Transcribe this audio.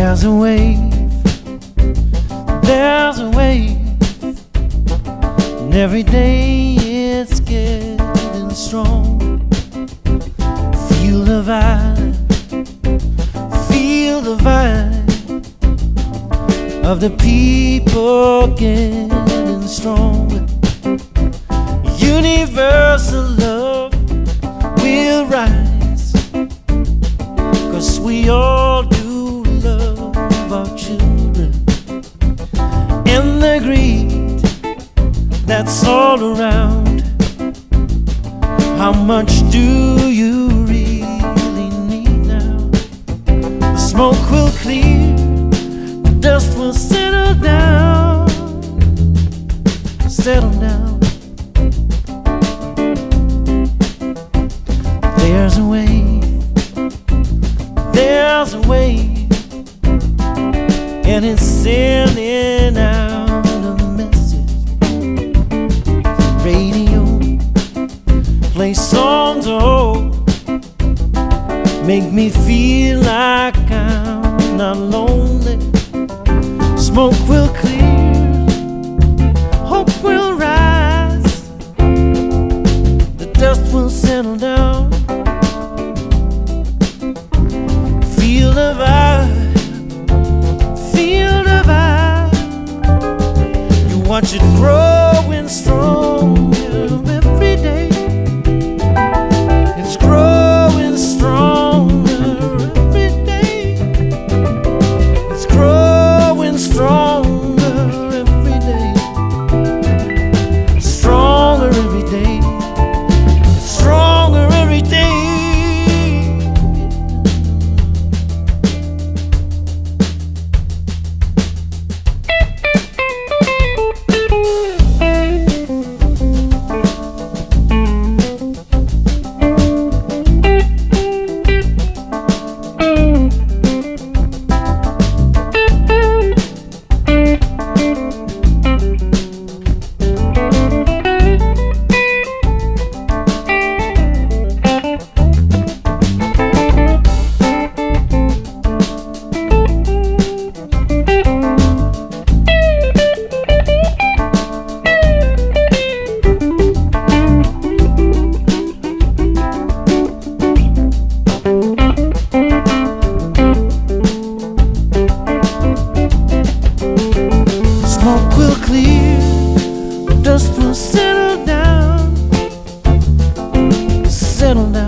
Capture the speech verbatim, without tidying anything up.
There's a wave, there's a wave, and every day it's getting strong. Feel the vibe, feel the vibe of the people getting stronger. Universal love will rise, 'cause we all do love our children. And the greed that's all around, how much do you really need now? The smoke will clear, the dust will settle down, settle down. There's a wave, there's a wave, and it's sending out a message. Radio, play songs of hope, make me feel like I'm not lonely. Smoke will clear, hope will rise, the dust will settle down. Feel the vibe, feel the vibe. You watch it growing stronger every day. It's growing stronger every day. It's growing stronger every day. Stronger every day. Stronger every day. Settle down.